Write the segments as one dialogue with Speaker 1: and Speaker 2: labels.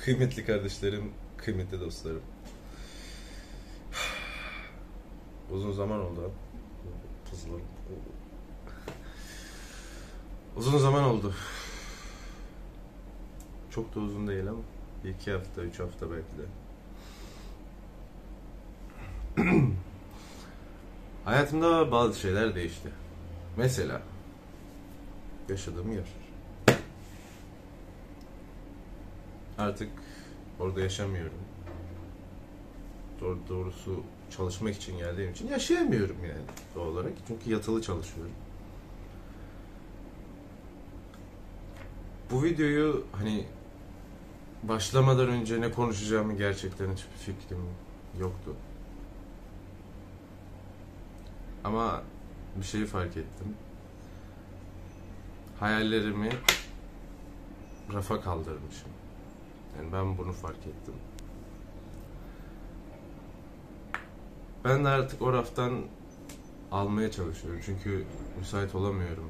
Speaker 1: Kıymetli kardeşlerim, kıymetli dostlarım. Uzun zaman oldu. Tuzlarım. Uzun zaman oldu. Çok da uzun değil ama 2 hafta, 3 hafta belki de. Hayatımda bazı şeyler değişti. Mesela yaşadığım yer. Artık orada yaşamıyorum. Doğrusu çalışmak için geldiğim için yaşayamıyorum yani doğal olarak. Çünkü yatılı çalışıyorum. Bu videoyu hani başlamadan önce ne konuşacağımı gerçekten hiçbir fikrim yoktu. Ama bir şeyi fark ettim. Hayallerimi rafa kaldırmışım. Yani ben bunu fark ettim. Ben de artık o raftan almaya çalışıyorum. Çünkü müsait olamıyorum.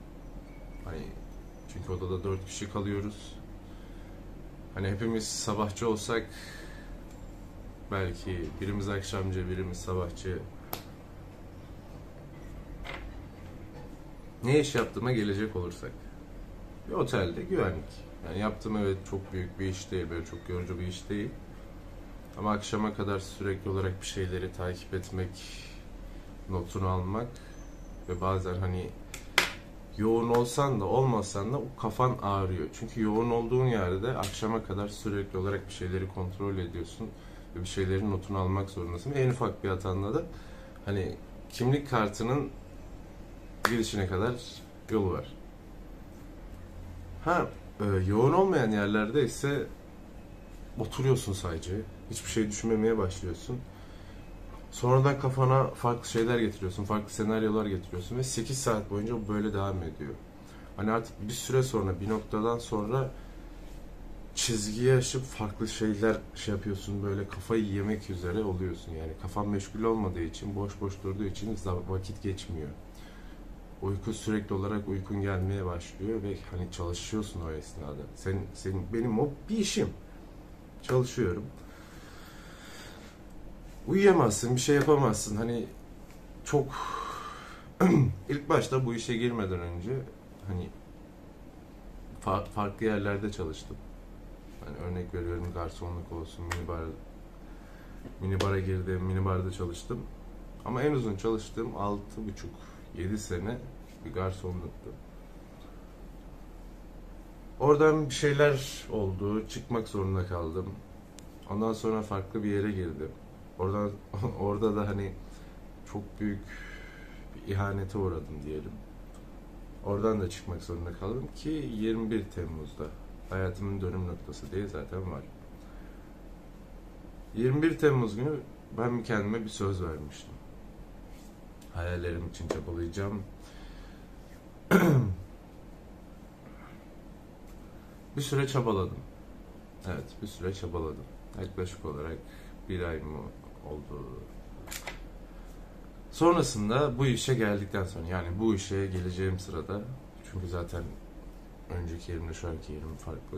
Speaker 1: Çünkü odada 4 kişi kalıyoruz. Hani hepimiz sabahçı olsak belki birimiz akşamcı, birimiz sabahçı. Ne iş yaptığıma gelecek olursak. Bir otelde güvenlik. Yani yaptığım evet çok büyük bir iş değil, böyle çok yorucu bir iş değil. Ama akşama kadar sürekli olarak bir şeyleri takip etmek, notunu almak ve bazen hani yoğun olsan da olmasan da o kafan ağrıyor. Çünkü yoğun olduğun yerde akşama kadar sürekli olarak bir şeyleri kontrol ediyorsun ve bir şeylerin notunu almak zorundasın. Ve en ufak bir hatanda da hani kimlik kartının girişine kadar yolu var. Yoğun olmayan yerlerde ise oturuyorsun sadece. Hiçbir şey düşünmemeye başlıyorsun. Sonradan kafana farklı şeyler getiriyorsun, farklı senaryolar getiriyorsun ve 8 saat boyunca bu böyle devam ediyor. Hani artık bir süre sonra, bir noktadan sonra çizgiyi aşıp farklı şeyler yapıyorsun, böyle kafayı yemek üzere oluyorsun. Yani kafan meşgul olmadığı için, boş boş durduğu için vakit geçmiyor. Sürekli olarak uykun gelmeye başlıyor ve hani çalışıyorsun o esnada. Benim o bir işim. Çalışıyorum. Uyuyamazsın, bir şey yapamazsın. Hani çok ilk başta bu işe girmeden önce hani farklı yerlerde çalıştım. Hani örnek veriyorum, garsonluk olsun, minibara girdim, minibarda çalıştım. Ama en uzun çalıştığım 6,5-7 sene bir garsonluktu. Oradan bir şeyler oldu, çıkmak zorunda kaldım. Ondan sonra farklı bir yere girdim. Orada da hani çok büyük bir ihanete uğradım diyelim. Oradan da çıkmak zorunda kaldım ki 21 Temmuz'da hayatımın dönüm noktası diye zaten var. 21 Temmuz günü ben kendime bir söz vermiştim. Hayallerim için çabalayacağım. Bir süre çabaladım. Evet, bir süre çabaladım. Yaklaşık olarak 1 ay mı oldu? Sonrasında bu işe geldikten sonra, yani bu işe geleceğim sırada, çünkü zaten önceki yerimle şu anki yerim farklı.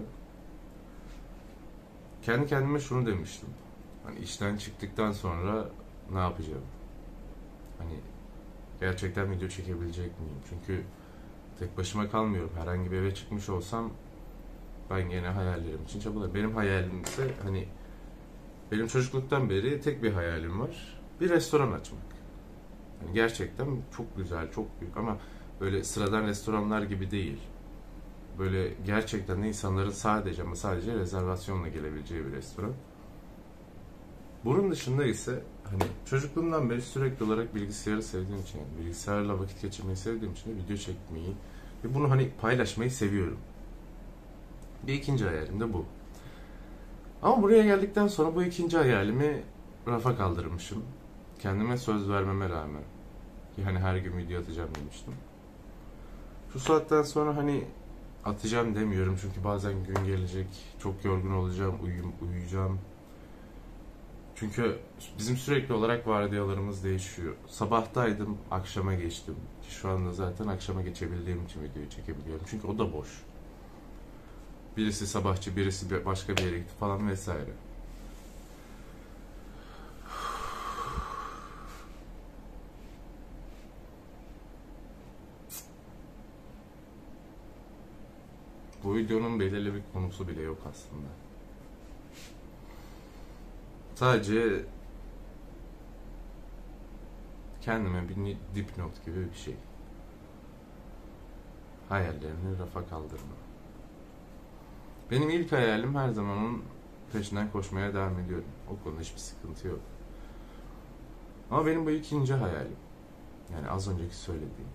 Speaker 1: Kendi kendime şunu demiştim. Hani işten çıktıktan sonra ne yapacağım? Hani gerçekten video çekebilecek miyim? Çünkü tek başıma kalmıyorum. Herhangi bir eve çıkmış olsam ben gene hayallerim için çabalarım. Benim hayalim ise hani benim çocukluktan beri tek bir hayalim var. Bir restoran açmak. Yani gerçekten çok güzel, çok büyük ama böyle sıradan restoranlar gibi değil. Böyle gerçekten de insanların sadece rezervasyonla gelebileceği bir restoran. Bunun dışında ise hani çocukluğumdan beri sürekli olarak bilgisayarı sevdiğim için, yani bilgisayarla vakit geçirmeyi sevdiğim için de video çekmeyi ve bunu hani paylaşmayı seviyorum. Bir ikinci hayalim de bu. Ama buraya geldikten sonra bu ikinci hayalimi rafa kaldırmışım. Kendime söz vermeme rağmen. Yani her gün video atacağım demiştim. Şu saatten sonra hani atacağım demiyorum çünkü bazen gün gelecek, çok yorgun olacağım, uyuyacağım. Çünkü bizim sürekli olarak vardiyalarımız değişiyor. Sabahtaydım, akşama geçtim. Şu anda zaten akşama geçebildiğim için videoyu çekebiliyorum. Çünkü o da boş. Birisi sabahçı, birisi başka bir yere gitti falan vesaire. Bu videonun belirli bir konusu bile yok aslında. Sadece kendime bir dipnot gibi bir şey. Hayallerini rafa kaldırma. Benim ilk hayalim her zaman onun peşinden koşmaya devam ediyorum. O konuda hiçbir sıkıntı yok. Ama benim bu ikinci hayalim. Yani az önceki söylediğim.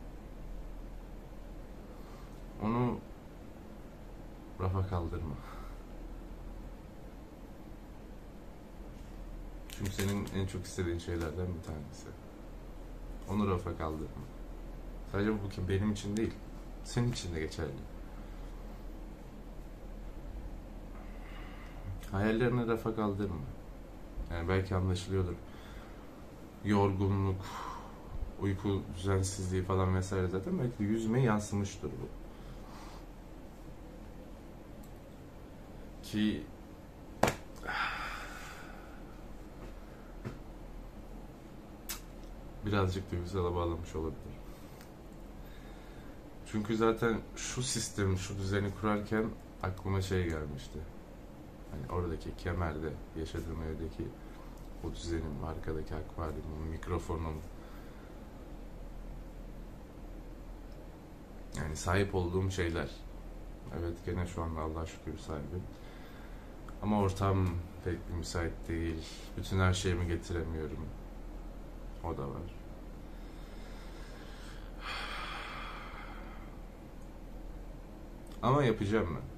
Speaker 1: Onu rafa kaldırma. Çünkü senin en çok istediğin şeylerden bir tanesi. Onu rafa kaldırma. Sadece bu benim için değil, senin için de geçerli. Hayallerini rafa kaldırma. Yani belki anlaşılıyordur. Yorgunluk, uyku düzensizliği falan vesaire zaten belki de yüzüme yansımıştır bu. Ki birazcık duygusala bağlamış olabilir. Çünkü zaten şu sistemi, şu düzeni kurarken aklıma şey gelmişti. Hani oradaki kemerde, yaşadığım evdeki o düzenin, arkadaki akvaryumun, mikrofonun, yani sahip olduğum şeyler. Evet, gene şu anda Allah'a şükür sahibim. Ama ortam pek bir müsait değil. Bütün her şeyimi getiremiyorum. O da var. Ama yapacağım ben.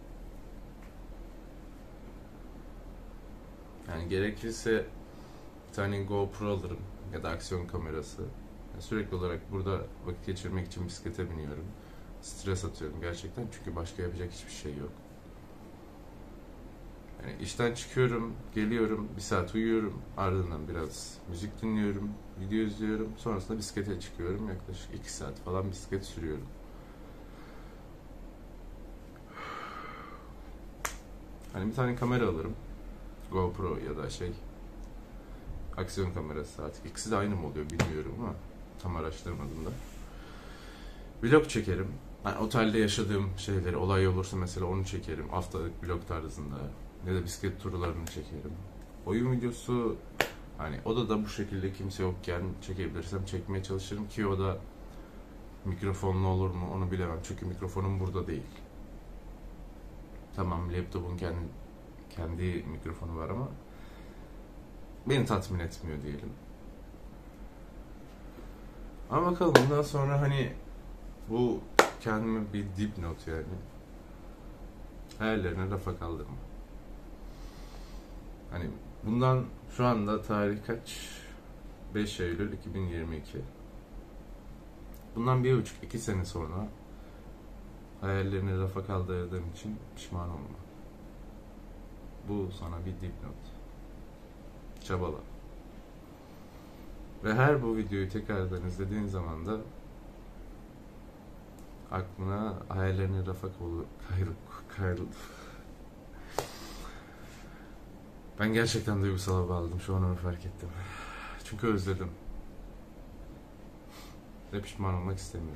Speaker 1: Yani gerekirse bir tane GoPro alırım ya da aksiyon kamerası. Yani sürekli olarak burada vakit geçirmek için bisiklete biniyorum. Stres atıyorum gerçekten çünkü başka yapacak hiçbir şey yok. Yani işten çıkıyorum, geliyorum, bir saat uyuyorum, ardından biraz müzik dinliyorum, video izliyorum, sonrasında bisiklete çıkıyorum, yaklaşık 2 saat falan bisiklet sürüyorum. Hani bir tane kamera alırım, GoPro ya da aksiyon kamerası artık. İkisi de aynı mı oluyor bilmiyorum ama tam araştırmadım da. Vlog çekerim. Yani otelde yaşadığım şeyleri, olay olursa mesela onu çekerim. Haftalık vlog tarzında. Ya da bisiklet turlarını çekerim. Oyun videosu hani odada bu şekilde kimse yokken çekebilirsem çekmeye çalışırım ki o da mikrofonlu olur mu onu bilemem. Çünkü mikrofonum burada değil. Tamam, laptopun kendi mikrofonu var ama beni tatmin etmiyor diyelim. Ama bakalım bundan sonra hani bu kendime bir dipnot yani. Hayallerine rafa kaldırma. Hani bundan şu anda tarih kaç? 5 Eylül 2022. Bundan 1,5-2 sene sonra hayallerini rafa kaldırdığın için pişman olma. Bu sana bir dipnot. Çabala. Ve her bu videoyu tekrardan izlediğin zaman da aklına hayallerini rafa kaldırma. Ben gerçekten duygusala bağladım. Şu an onu fark ettim. Çünkü özledim. Ve pişman olmak istemiyorum.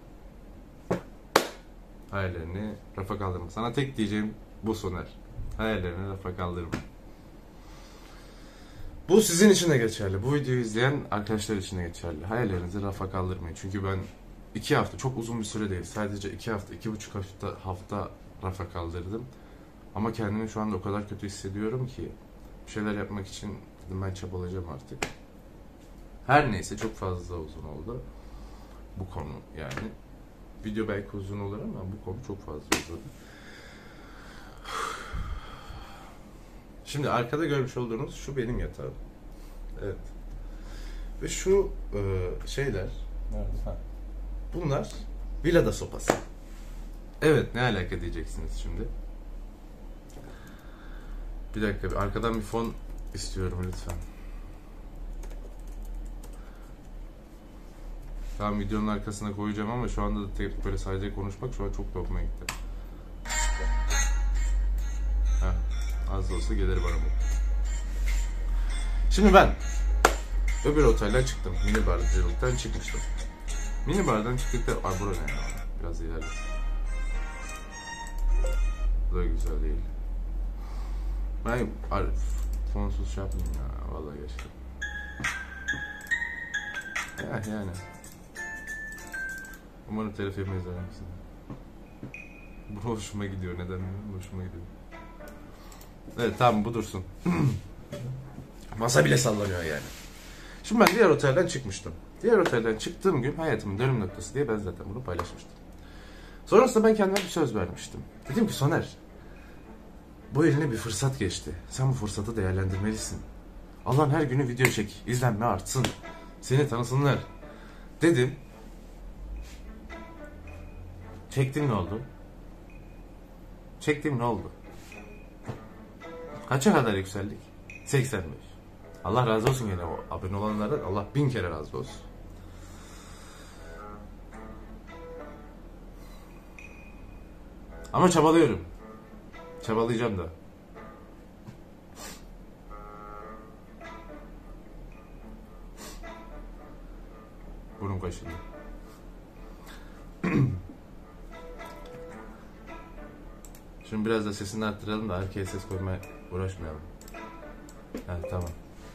Speaker 1: Hayallerini rafa kaldırma. Sana tek diyeceğim bu Soner. Hayallerini rafa kaldırma. Bu sizin için de geçerli. Bu videoyu izleyen arkadaşlar için de geçerli. Hayallerinizi rafa kaldırmayın. Çünkü ben 2 hafta, çok uzun bir süre değil. Sadece 2 hafta, 2,5 hafta rafa kaldırdım. Ama kendimi şu anda o kadar kötü hissediyorum ki bir şeyler yapmak için dedim ben çabalayacağım artık. Her neyse çok fazla uzun oldu bu konu yani. Video belki uzun olur ama bu konu çok fazla uzadı. Şimdi arkada görmüş olduğunuz şu benim yatağım. Evet. Ve şu şeyler nerede? Bunlar villada sopası. Evet, ne alaka diyeceksiniz şimdi. Bir dakika, arkadan bir fon istiyorum lütfen. Tamam, videonun arkasına koyacağım ama şu anda da tek böyle sadece konuşmak şu an çok hoşuma gitti. Az da olsa gelir bana bu. Şimdi ben öbür otelden çıktım. Minibarcılıktan çıkmıştım. Minibardan çıktıkta... Ay bura ne ya? Biraz ilerlesin. Bu da güzel değil. Ben fonsuz şey yapmayayım ya. Vallahi geçtim. Yani. Umarım telif yemeyiz aramızda. Bu hoşuma gidiyor. Neden bilmiyorum. Hoşuma gidiyor. Evet tamam bu dursun. Masa bile sallanıyor yani. Şimdi ben diğer otelden çıkmıştım. Diğer otelden çıktığım gün hayatımın dönüm noktası diye ben zaten bunu paylaşmıştım. Sonrasında ben kendime bir söz vermiştim. Dedim ki Soner, bu eline bir fırsat geçti. Sen bu fırsatı değerlendirmelisin. Allah'ın her günü video çek, izlenme artsın, seni tanısınlar. Dedim. Çektim ne oldu? Çektim ne oldu? Kaça kadar yükseldik? 85. Allah razı olsun yine o abone olanlardan. Allah 1000 kere razı olsun. Ama çabalıyorum. Çabalayacağım da. Burnum kaşındı. Şimdi biraz da sesini arttıralım da arkaya ses koymaya uğraşmayalım. Evet tamam.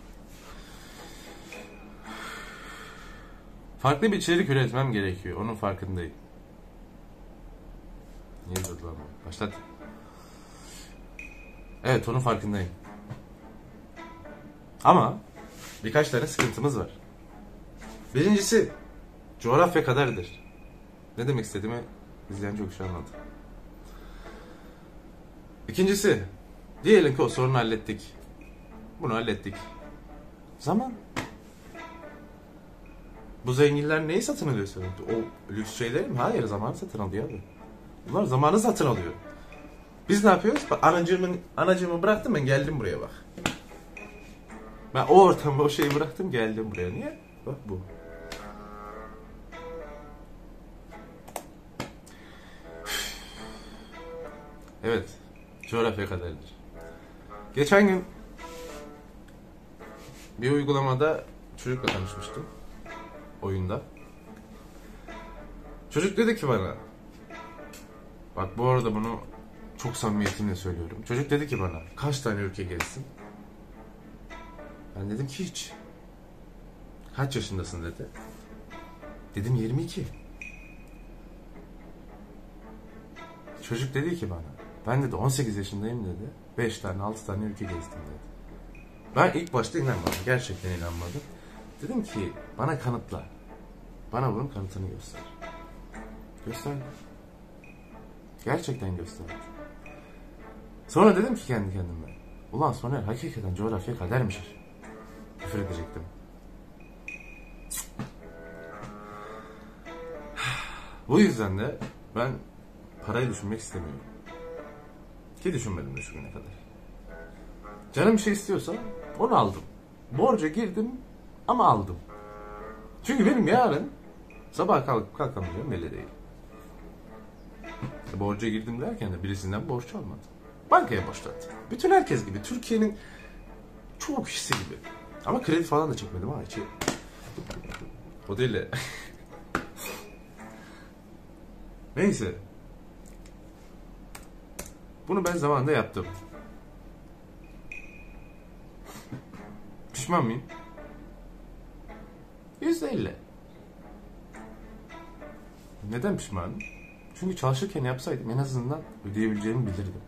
Speaker 1: Farklı bir içerik üretmem gerekiyor. Onun farkındayım. Niye durdu lan? Başlat. Evet onun farkındayım. Ama birkaç tane sıkıntımız var. Birincisi coğrafya kaderdir. Ne demek istediğimi izleyen çok şey anladı. İkincisi diyelim ki o sorunu hallettik. Bunu hallettik. Zaman. Bu zenginler neyi satın alıyor sana? O lüks şeyleri mi? Hayır, zamanı satın alıyor abi. Bunlar zamanı satın alıyor. Biz ne yapıyoruz? Bak, anacığımı bıraktım, ben geldim buraya bak. Ben o ortamda o şeyi bıraktım, geldim buraya. Niye? Bak bu. Evet. Coğrafya kaderdir. Geçen gün bir uygulamada çocukla tanışmıştım. Oyunda. Çocuk dedi ki bana, bak bu arada bunu çok samimiyetimle söylüyorum. Çocuk dedi ki bana, kaç tane ülke gezsin? Ben dedim ki hiç. Kaç yaşındasın dedi. Dedim 22. Çocuk dedi ki bana, ben dedi 18 yaşındayım dedi. 5 tane 6 tane ülke gezdim dedi. Ben ilk başta inanmadım. Gerçekten inanmadım. Dedim ki bana kanıtla. Bana bunun kanıtını göster. Gösterdi. Gerçekten gösterdi. Sonra dedim ki kendi kendime, ulan Soner hakikaten coğrafya kadermiş. Küfür edecektim. Bu yüzden de ben parayı düşünmek istemiyorum. Ki düşünmedim de şu güne kadar. Canım bir şey istiyorsa onu aldım. Borca girdim ama aldım. Çünkü benim yarın sabah kalkamayacağım belli değil. Borca girdim derken de birisinden borç almadım. Bankaya borçlattım. Bütün herkes gibi. Türkiye'nin çoğu kişisi gibi. Ama kredi falan da çekmedim ha içi. O değil de. Neyse. Bunu ben zamanında yaptım. Pişman mıyım? %50. Neden pişmanım? Çünkü çalışırken yapsaydım en azından ödeyebileceğimi bilirdim.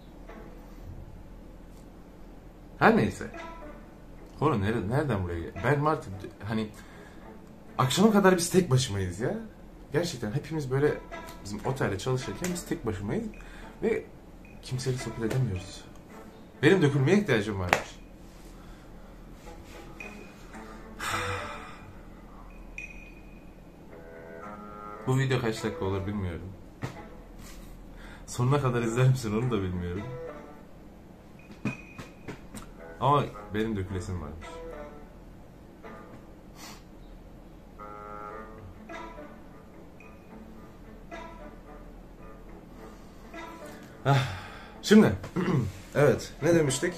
Speaker 1: Her neyse. Konu nereden buraya geldi? Ben artık hani akşama kadar biz tek başımayız ya. Gerçekten hepimiz böyle bizim otelde çalışırken biz tek başımayız ve kimseyle sohbet edemiyoruz. Benim dökülmeye ihtiyacım varmış. Bu video kaç dakika olur bilmiyorum. Sonuna kadar izler misin onu da bilmiyorum. Ama benim dökülesim varmış. Şimdi Evet, ne demiştik?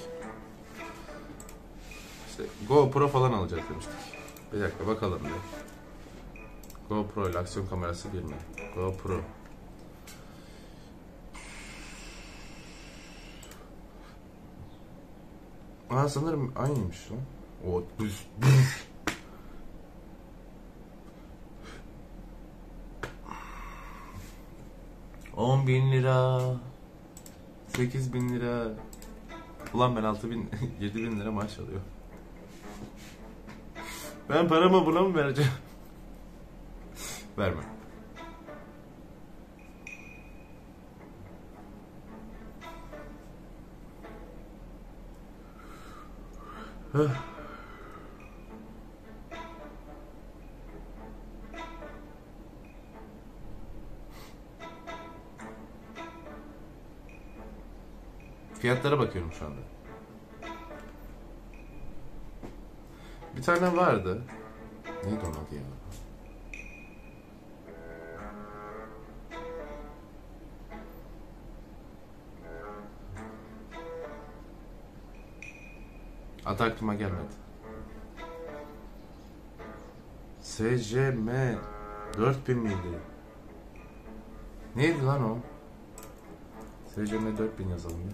Speaker 1: İşte GoPro falan alacak demiştik. Bir dakika bakalım bir. GoPro ile aksiyon kamerası bir mi? GoPro. Aa, sanırım aynıymış lan. O düz. 10.000 lira. 8.000 lira. Ulan ben 6.000, 7.000 lira maaş alıyorum. Ben paramı buna mı vereceğim? Vermem. Fiyatlara bakıyorum şu anda. Bir tane vardı. Neydi onun adı ya? Adı aklıma gelmedi. SCM 4000 miydi? Neydi lan o? SCM 4000 yazalım ya.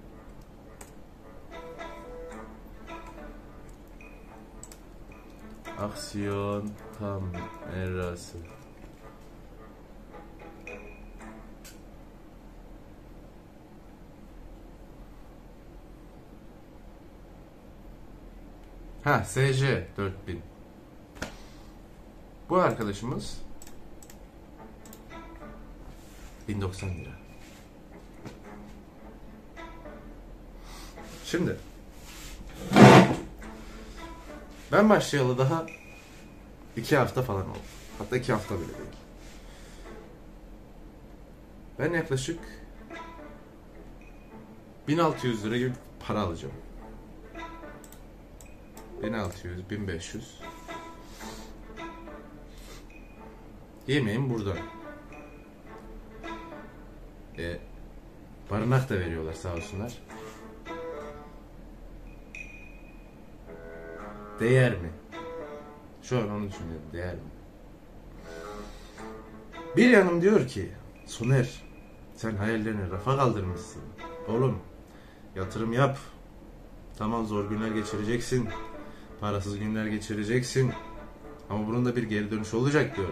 Speaker 1: Aksiyon kamerası. Ha, SC 4000. Bu arkadaşımız 1090 lira. Şimdi ben başlayalı daha 2 hafta falan oldu. Hatta 2 hafta bile değil. Ben yaklaşık 1600 lira gibi para alacağım. 1600, 1500. Yemeğim burada. Barınak da veriyorlar sağ olsunlar. Değer mi? Şu an onu düşünüyorum. Değer mi? Bir yanım diyor ki Soner, sen hayallerini rafa kaldırmışsın. Oğlum yatırım yap. Tamam, zor günler geçireceksin. Parasız günler geçireceksin. Ama bunun da bir geri dönüşü olacak diyor.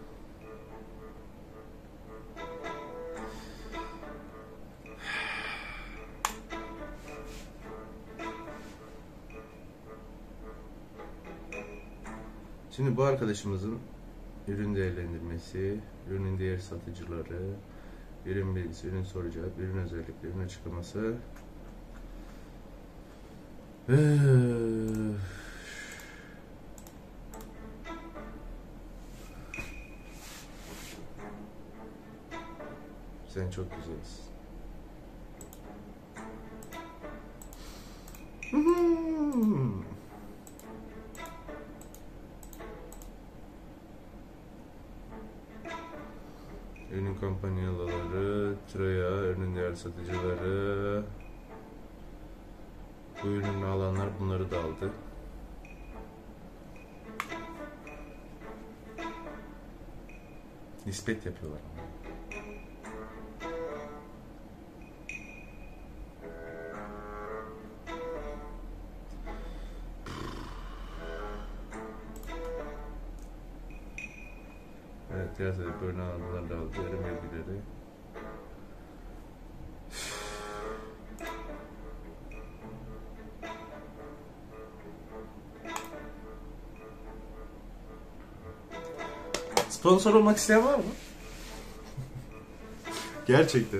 Speaker 1: Şimdi bu arkadaşımızın ürün değerlendirmesi, ürünün diğer satıcıları, ürün bilgisi, ürün soru cevap, ürün özellikleri, ürün açıklaması. Sen çok güzelsin. Ürün kampanyaları, Troya, ürünün diğer satıcıları. Bu ürünü alanlar bunları da aldı. Nispet yapıyorlar. Evet, diğer sebep ürünü alanlar da aldı. Ürün bilgileri. Sponsor olmak isteyen var mı? Gerçekten.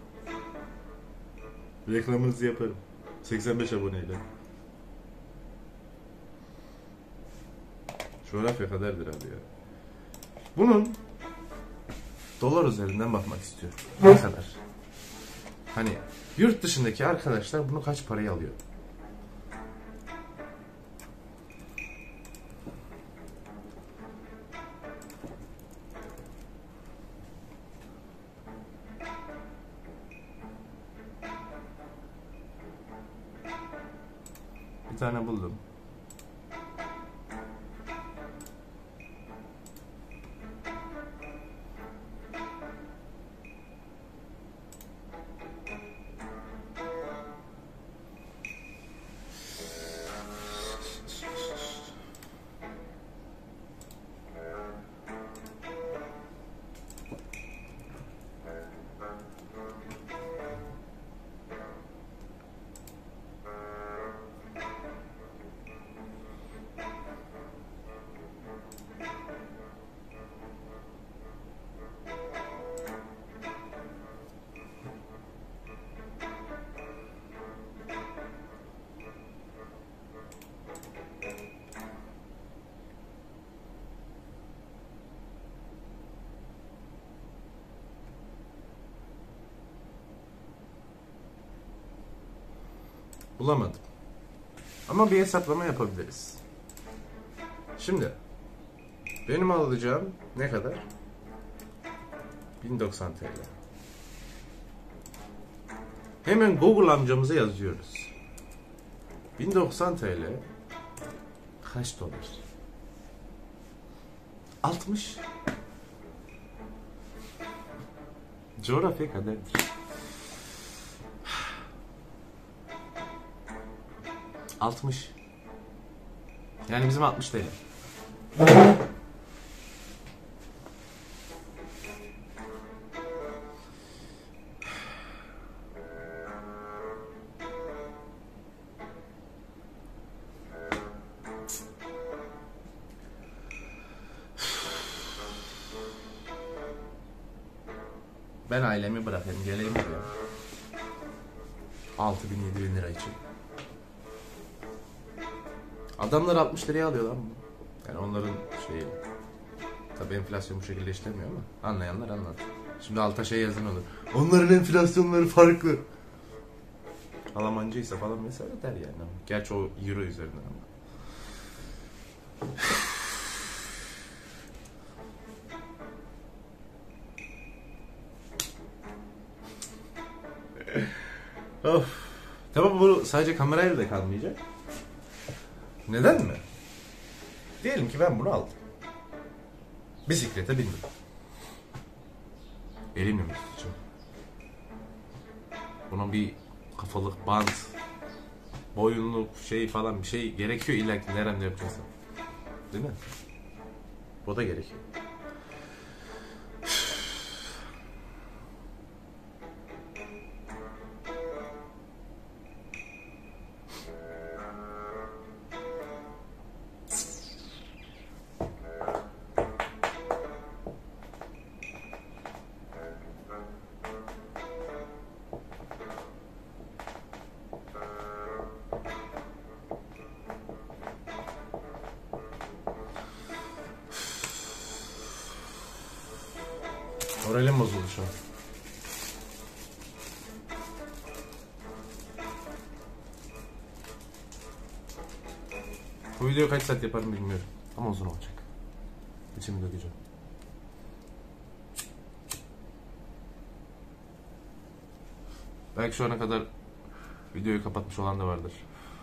Speaker 1: Reklamınızı yaparım. 85 aboneyle. Coğrafya kaderdir abi ya. Bunun dolar üzerinden bakmak istiyorum. Ne kadar? Hani yurt dışındaki arkadaşlar bunu kaç paraya alıyor? tane buldum. Bulamadım. Ama bir hesaplama yapabiliriz. Şimdi benim alacağım ne kadar? 1090 TL. Hemen Google amcamıza yazıyoruz. 1090 TL kaç dolar? 60. Coğrafya kaderdir. 60. Yani bizim 60 TL. Ben ailemi bırakayım, geleyim buraya. 6.000-7.000 lira için. Adamlar 60 liraya alıyor lan bunu. Yani onların şeyi. Tabii enflasyon bu şekilde işlemiyor ama anlayanlar anlar. Şimdi alta şey yazın olur. Onların enflasyonları farklı. Almancıysa falan mesela der yani. Gerçi o euro üzerinden ama. Of. Tamam, bu sadece kamerayla da kalmayacak. Neden mi? Diyelim ki ben bunu aldım. Bisiklete bindim. Elimle mi tutacağım? Buna bir kafalık bant, boyunluk şey falan bir şey gerekiyor illa ki nerede yapacaksın. Değil mi? O da gerekiyor. Moralim bozuldu şu an. Bu videoyu kaç saat yaparım bilmiyorum. Ama uzun olacak. İçimi dökeceğim. Belki şu ana kadar videoyu kapatmış olan da vardır.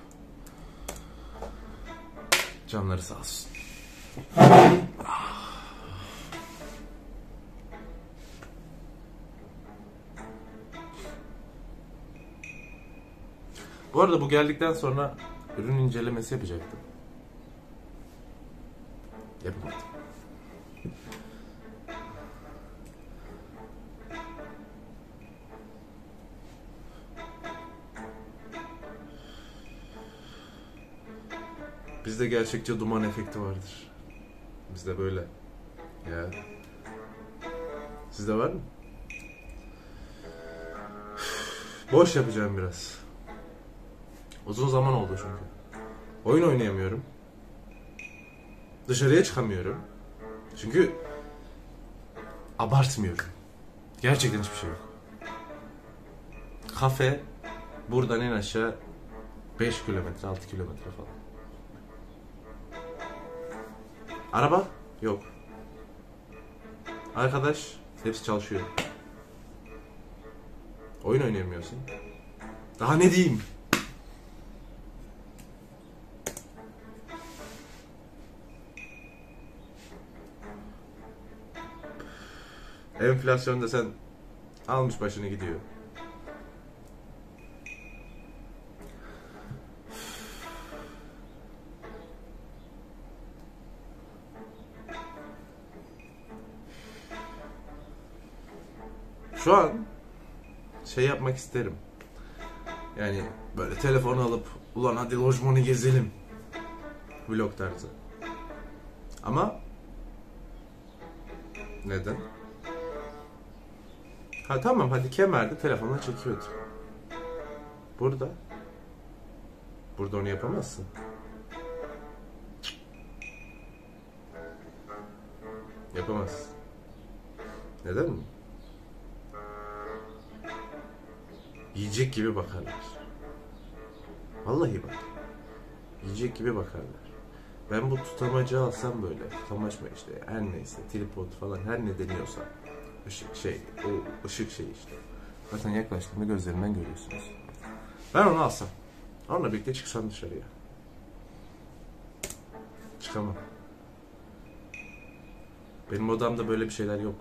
Speaker 1: Canları sağ olsun. Bu arada bu geldikten sonra ürün incelemesi yapacaktım. Yapamadım. Bizde gerçekçi duman efekti vardır. Bizde böyle. Ya. Sizde var mı? Boş yapacağım biraz. Uzun zaman oldu çünkü. Oyun oynayamıyorum. Dışarıya çıkamıyorum. Çünkü abartmıyorum. Gerçekten hiçbir şey yok. Kafe buradan en aşağı 5 kilometre, 6 kilometre falan. Araba yok. Arkadaş hepsi çalışıyor. Oyun oynayamıyorsun. Daha ne diyeyim? Enflasyon da sen almış başını gidiyor. Şu an şey yapmak isterim. Yani böyle telefonu alıp ulan hadi lojmanı gezelim. Vlog tarzı. Ama neden? Ha tamam, hadi kemerde telefonla çekiyordu. Burada onu yapamazsın. Yapamazsın. Neden mi? Yiyecek gibi bakarlar. Vallahi bak. Yiyecek gibi bakarlar. Ben bu tutamacı alsam böyle, tutamaç mı işte, her neyse, tripod falan, her ne deniyorsa, o ışık şey işte. Zaten yaklaştığımda gözlerimden görüyorsunuz. Ben onu alsam, onunla birlikte çıksam dışarıya. Çıkamam. Benim odamda böyle bir şeyler yok.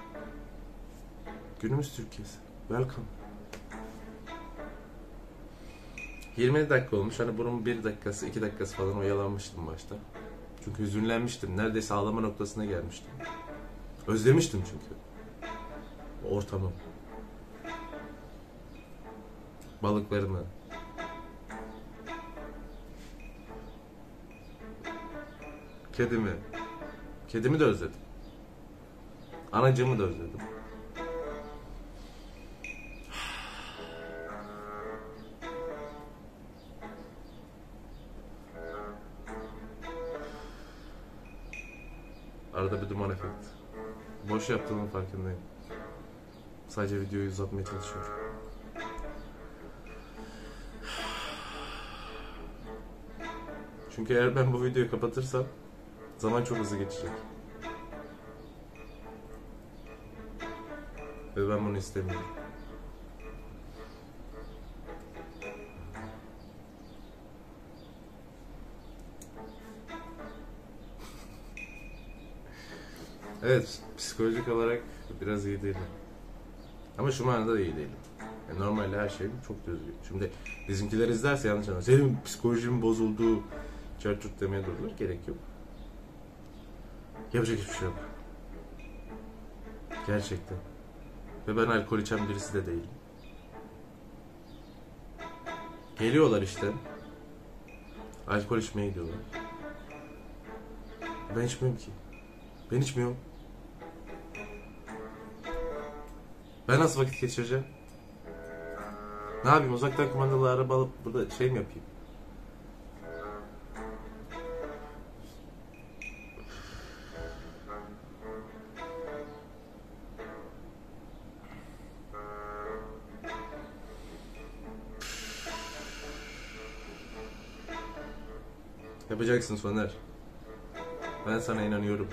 Speaker 1: Günümüz Türkiye'si. Welcome. 20 dakika olmuş. Hani bunun 1 dakikası, 2 dakikası falan oyalanmıştım başta. Çünkü hüzünlenmiştim. Neredeyse ağlama noktasına gelmiştim. Özlemiştim çünkü. Ortamı. Balıklarımı. Kedimi. Kedimi de özledim. Anacığımı da özledim. Arada bir duman efekti. Boş yaptığımın farkındayım. Sadece videoyu uzatmaya çalışıyorum. Çünkü eğer ben bu videoyu kapatırsam zaman çok hızlı geçecek. Ve ben bunu istemiyorum. Evet, psikolojik olarak biraz iyi değilim. Ama şu manada da iyi değilim. Yani normalde her şeyim çok düzgün. Şimdi bizimkiler izlerse yanlış anlar. Senin psikolojin bozuldu, çarçurt demeye dururlar. Gerek yok. Yapacak hiçbir şey yok. Gerçekten. Ve ben alkol içen birisi de değilim. Geliyorlar işte. Alkol içmeye gidiyorlar. Ben içmiyorum ki. Ben içmiyorum. Ben nasıl vakit geçireceğim? Ne yapayım? Uzaktan kumandalı araba alıp burada şey mi yapayım? Yapacaksın Soner. Ben sana inanıyorum.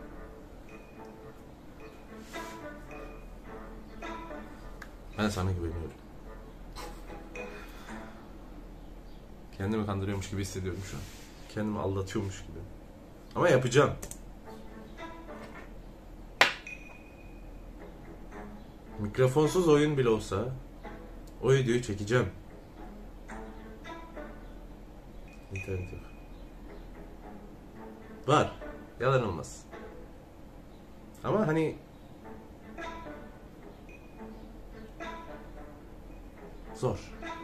Speaker 1: Ben sana güveniyorum. Kendimi kandırıyormuş gibi hissediyorum şu an. Kendimi aldatıyormuş gibi. Ama yapacağım. Mikrofonsuz oyun bile olsa o videoyu çekeceğim. İnternet yok. Var. Yalan olmaz. Ama hani zor.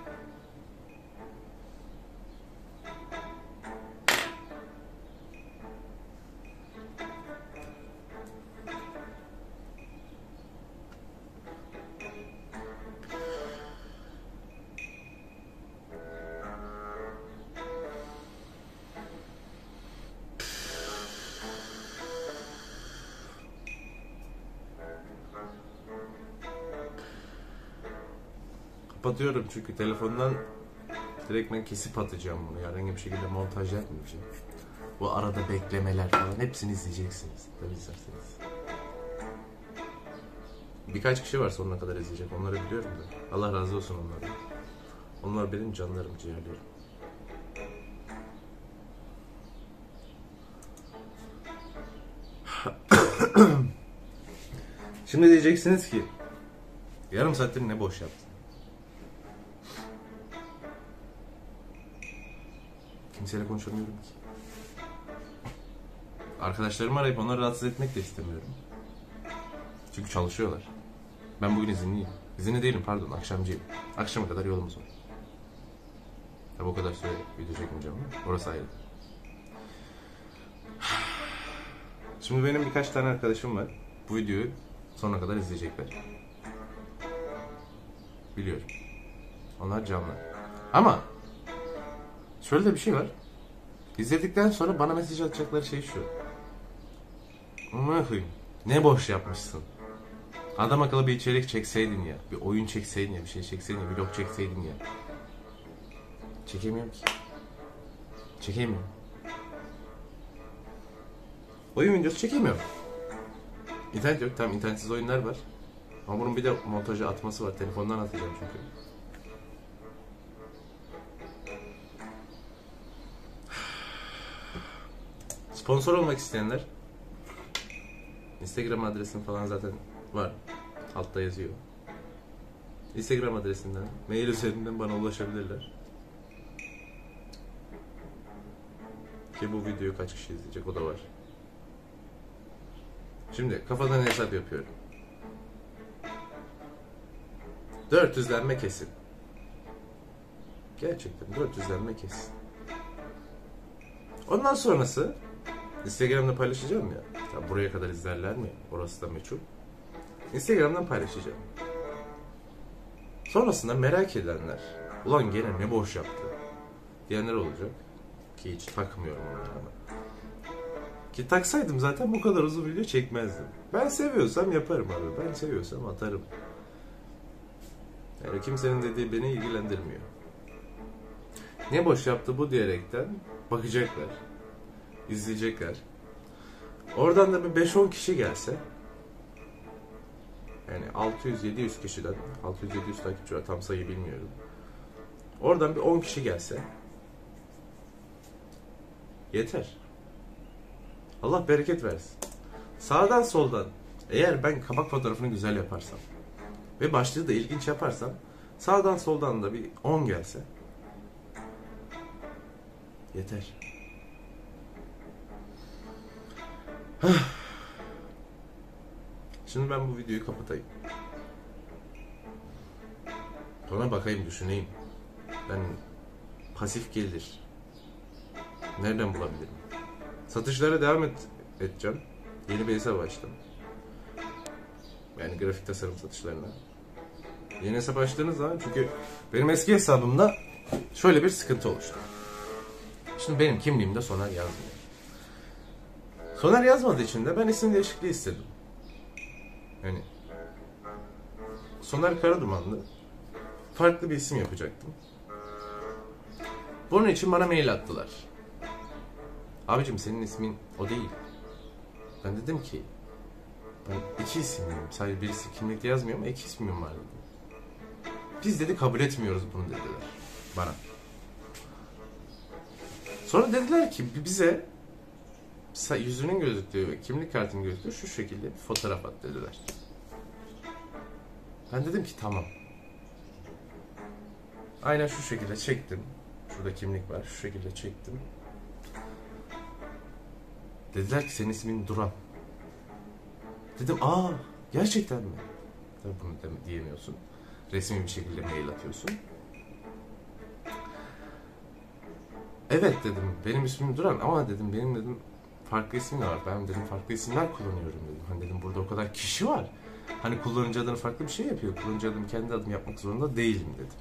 Speaker 1: Kapatıyorum çünkü telefondan direkt ben kesip atacağım bunu. Herhangi bir şekilde montaj yapmayacağım. Bu arada beklemeler falan hepsini izleyeceksiniz. Tabii isterseniz. Birkaç kişi var sonuna kadar izleyecek. Onları biliyorum da. Allah razı olsun onlardan. Onlar benim canlarım, ciğerlerim. Şimdi diyeceksiniz ki yarım saattir ne boş yaptın? Kimseyle konuşamıyorum ki. Arkadaşlarımı arayıp onları rahatsız etmek de istemiyorum. Çünkü çalışıyorlar. Ben bugün izinliyim. İzinli değilim, pardon, akşamcıyım. Akşama kadar yolumuz var. Tabi o kadar süre video çekmeyeceğim ama orası ayrı. Şimdi benim birkaç tane arkadaşım var. Bu videoyu sonuna kadar izleyecekler. Biliyorum. Onlar canlı. Ama şöyle de bir şey var. İzledikten sonra bana mesaj atacakları şey şu. Aman koyayım. Ne boş yapmışsın. Adam akıllı bir içerik çekseydin ya. Bir oyun çekseydin ya. Bir şey çekseydin ya. Vlog çekseydin ya. Çekemiyorum ki. Çekemiyorum. Oyun videosu çekemiyorum. İnternet yok. Tamam, internetsiz oyunlar var. Ama bunun bir de montajı atması var. Telefondan atacağım çünkü. Sponsor olmak isteyenler Instagram adresim falan zaten var. Altta yazıyor. Instagram adresinden, mail üzerinden bana ulaşabilirler. Ki bu videoyu kaç kişi izleyecek, o da var. Şimdi kafadan hesap yapıyorum. 400'lenme kesin. Gerçekten 400'lenme kesin. Ondan sonrası Instagram'da paylaşacağım ya. Ya buraya kadar izlerler mi? Orası da meçhul. Instagram'dan paylaşacağım. Sonrasında merak edenler, ulan gene ne boş yaptı diyenler olacak. Ki hiç takmıyorum onlara. Ki taksaydım zaten bu kadar uzun video çekmezdim. Ben seviyorsam yaparım abi. Ben seviyorsam atarım. Yani kimsenin dediği beni ilgilendirmiyor. Ne boş yaptı bu diyerekten bakacaklar. İzleyecekler. Oradan da bir 5-10 kişi gelse, yani 600-700 kişiden, 600-700 takipçi var, tam sayı bilmiyorum. Oradan bir 10 kişi gelse yeter. Allah bereket versin. Sağdan soldan eğer ben kapak fotoğrafını güzel yaparsam ve başlığı da ilginç yaparsam, sağdan soldan da bir 10 gelse yeter. Şimdi ben bu videoyu kapatayım. Sonra bakayım, düşüneyim. Ben pasif gelir nereden bulabilirim? Satışlara devam edeceğim. Yeni bir hesap açtım. Yani grafik tasarım satışlarına. Yeni hesap açtığınız zaman, çünkü benim eski hesabımda şöyle bir sıkıntı oluştu. Şimdi benim kimliğimde Soner yazmıyor. Soner yazmadığı için de ben isim değişikliği istedim. Yani Soner Karadumanlı farklı bir isim yapacaktım. Bunun için bana mail attılar. Abicim senin ismin o değil. Ben dedim ki ben 2 isimliyim. Sadece birisi kimlikte yazmıyor ama 2 ismim var dedim. Biz dedi kabul etmiyoruz bunu dediler bana. Sonra dediler ki bize yüzünün gözüktüğü ve kimlik kartının gözüktüğü şu şekilde bir fotoğraf at dediler. Ben dedim ki tamam. Aynen şu şekilde çektim. Şurada kimlik var. Şu şekilde çektim. Dediler ki senin ismin Duran. Dedim aa gerçekten mi? Tabii bunu diyemiyorsun. Resmi bir şekilde mail atıyorsun. Evet dedim, benim ismim Duran ama dedim benim dedim farklı isim de var. Ben dedim farklı isimler kullanıyorum dedim. Hani dedim burada o kadar kişi var. Hani kullanıcı adını farklı bir şey yapıyor. Kullanıcı adımı kendi adımı yapmak zorunda değilim dedim.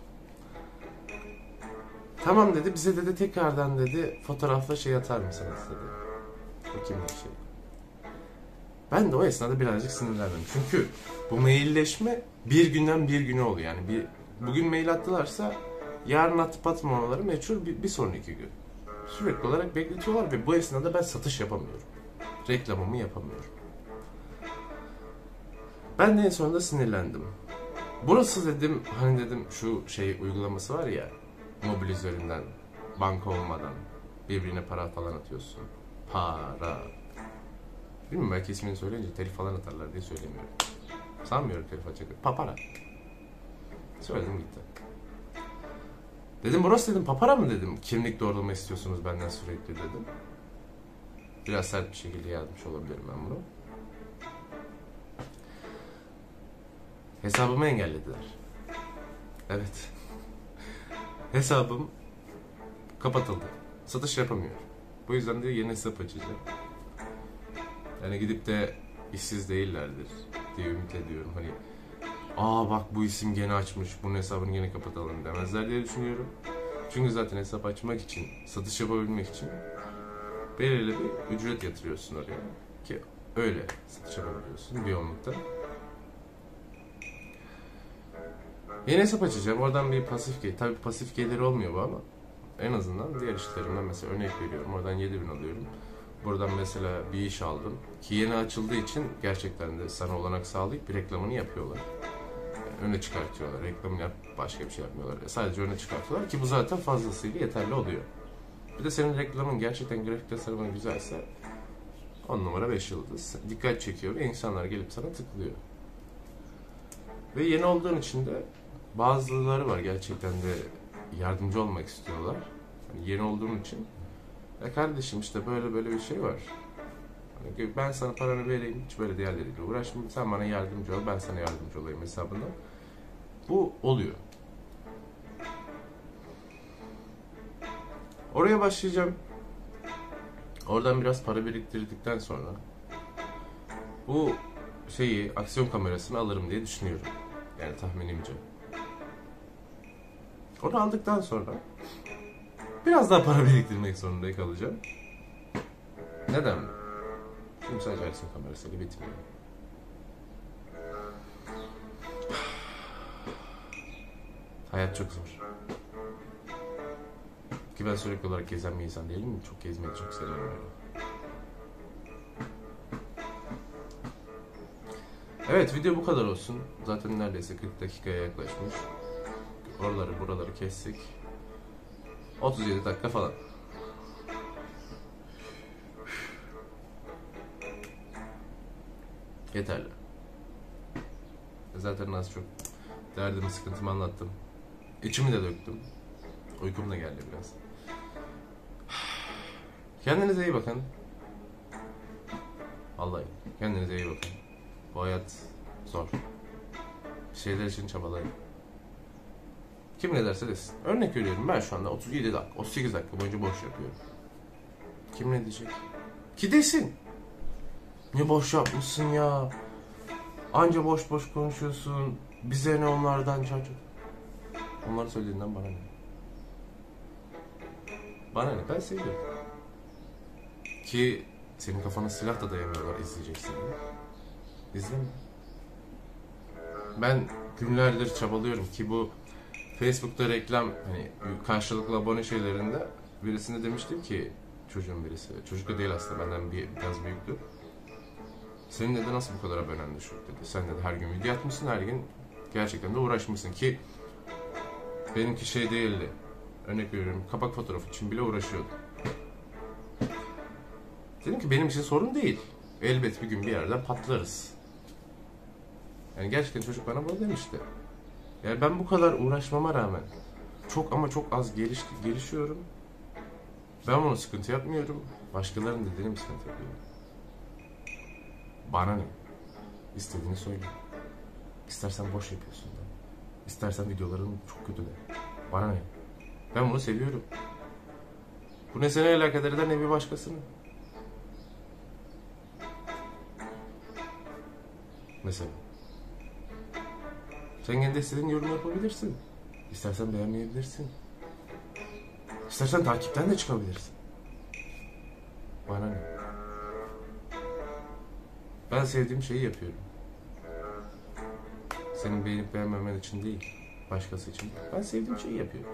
Speaker 1: Tamam dedi, bize dedi tekrardan dedi fotoğrafla şey atar mısınız dedi. Bu kimlik şey. Ben de o esnada birazcık sinirlendim. Çünkü bu mailleşme bir günden bir güne oluyor. Yani bugün mail attılarsa yarın atıp atmamaları meçhul bir sonraki gün. Sürekli olarak bekletiyorlar ve bu esnada ben satış yapamıyorum. Reklamımı yapamıyorum. Ben de en sonunda sinirlendim. Burası dedim, hani dedim şu şey uygulaması var ya, mobil üzerinden banka olmadan birbirine para falan atıyorsun. Para. Bilmiyorum, belki ismini söyleyince telif falan atarlar diye söylemiyorum. Sanmıyorum telif açacak. Papara. Söyledim gitti. Dedim burası dedim papara mı dedim. Kimlik doğrulama istiyorsunuz benden sürekli dedim. Biraz sert bir şekilde yazmış olabilirim ben bunu. Hesabımı engellediler. Evet. Hesabım kapatıldı. Satış yapamıyorum. Bu yüzden de yeni hesap açacağım. Yani gidip de işsiz değillerdir diye ümit ediyorum. Hani bak bu isim gene açmış, bunun hesabını gene kapatalım demezler diye düşünüyorum. Çünkü zaten hesap açmak için, satış yapabilmek için belirli bir ücret yatırıyorsun oraya. Ki öyle satış yapabiliyorsun bir yoğunlukta. Yeni hesap açacağım. Oradan bir pasif gelir. Tabii pasif geliri olmuyor bu ama en azından diğer işlerimden mesela örnek veriyorum. Oradan 7.000 alıyorum. Buradan mesela bir iş aldım. Ki yeni açıldığı için gerçekten de sana olanak sağlayıp bir reklamını yapıyorlar. Yani öne çıkartıyorlar. Reklamını yap, başka bir şey yapmıyorlar. Sadece öne çıkartıyorlar ki bu zaten fazlasıyla yeterli oluyor. Bir de senin reklamın gerçekten grafik tasarımın güzelse 10 numara 5 yıldız. Dikkat çekiyor ve insanlar gelip sana tıklıyor. Ve yeni olduğun için de bazıları var gerçekten de yardımcı olmak istiyorlar. Hani yeni olduğun için kardeşim işte böyle bir şey var. Hani ben sana paranı vereyim, hiç böyle diğerleriyle uğraşma. Sen bana yardımcı ol, ben sana yardımcı olayım hesabında. Bu oluyor. Oraya başlayacağım. Oradan biraz para biriktirdikten sonra bu aksiyon kamerasını alırım diye düşünüyorum. Yani tahminimce. Onu aldıktan sonra biraz daha para biriktirmek zorunda kalacağım. Neden? Çünkü sadece aksiyon kamerasıyla bitmiyor. Hayat çok zor. Ki ben sürekli olarak gezen bir insan değilim mi? Çok gezmeyi çok seviyorum. Evet, video bu kadar olsun. Zaten neredeyse 40 dakikaya yaklaşmış. Buraları kestik. 37 dakika falan. Yeterli. Zaten az çok derdimi, sıkıntımı anlattım. İçimi de döktüm. Uykum da geldi biraz. Kendinize iyi bakın. Vallahi kendinize iyi bakın. Bu hayat zor. Bir şeyler için çabalayın. Kim ne derse desin. Örnek veriyorum, ben şu anda 37 dakika, 38 dakika boyunca boş yapıyorum. Kim ne diyecek? Ki desin. Ne boş yapmışsın ya. Anca boş boş konuşuyorsun. Bize ne onlardan çocuk. Onların söylediğinden bana ne? Bana ne? Ben seviyorum. Ki senin kafana silah da dayamıyorlar izleyeceksin diye. İzleme. Ben günlerdir çabalıyorum ki bu Facebook'ta reklam hani karşılıklı abone şeylerinde birisine demiştim ki çocuğun birisi. Çocuk da değil aslında, benden biraz büyüktü. Senin dedi nasıl bu kadar abonen düşük dedi. Sen dedi her gün video atmışsın, her gün gerçekten de uğraşmışsın ki benimki şey değildi. Örnek veriyorum, kapak fotoğrafı için bile uğraşıyordum. Dedim ki benim için sorun değil. Elbet bir gün bir yerden patlarız. Yani gerçekten çocuk bana bunu demişti. Yani ben bu kadar uğraşmama rağmen çok ama çok az gelişiyorum. Ben bunu sıkıntı yapmıyorum. Başkalarının dediğini mi sıkıntı yapıyorum? Bana ne? İstediğini söyle. İstersen boş yapıyorsun da. İstersen videoların çok kötü de. Bana ne? Ben bunu seviyorum. Bu ne seni alakadar eder ne bir başkasını. Mesela. Sen kendi istediğin yorum yapabilirsin. İstersen beğenmeyebilirsin. İstersen takipten de çıkabilirsin. Bana ne? Ben sevdiğim şeyi yapıyorum. Senin beğenip beğenmemen için değil, başkası için. Ben sevdiğim şeyi yapıyorum.